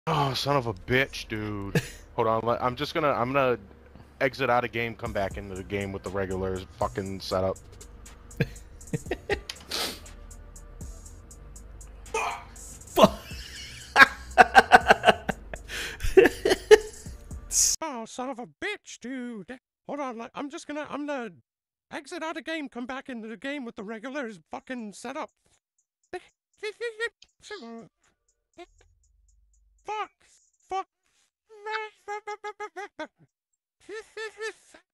Oh, son of a bitch, dude. Hold on, I'm gonna exit out of game, come back into the game with the regular fucking setup. Fuck. Oh, son of a bitch, dude. Hold on, I'm gonna exit out of game, come back into the game with the regular fucking setup. Fuck. Fuck.